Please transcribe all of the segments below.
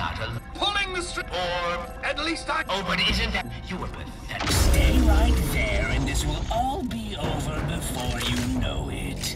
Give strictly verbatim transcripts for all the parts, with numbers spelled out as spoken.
not alone. Pulling the string, or at least I... Oh, but isn't that... You were pathetic. Stay right there, and this will all be over before you know it.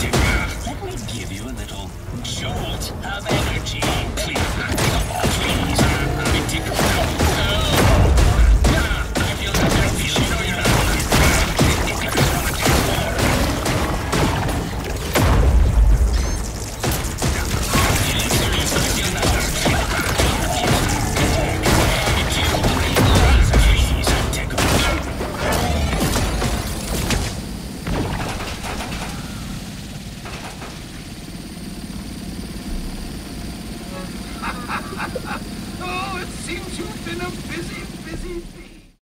Jolt of energy. Please, please.